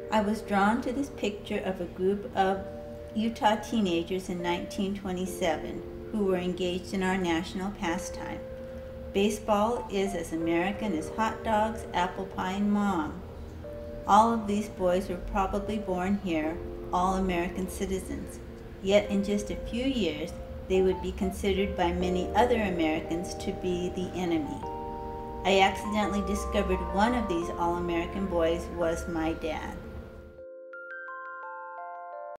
I was drawn to this picture of a group of Utah teenagers in 1927 who were engaged in our national pastime. Baseball is as American as hot dogs, apple pie, and mom. All of these boys were probably born here, all American citizens. Yet in just a few years, they would be considered by many other Americans to be the enemy. I accidentally discovered one of these all-American boys was my dad.